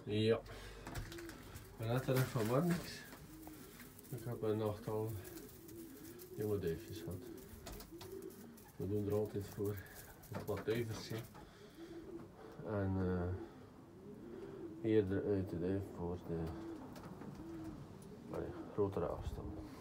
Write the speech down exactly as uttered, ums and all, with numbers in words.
Ja. We laten er van maar niks. Ik heb een nacht al jonge duifjes gehad. We doen er altijd voor wat duivertje. En uh, eerder uit de duif voor de allee, grotere afstand.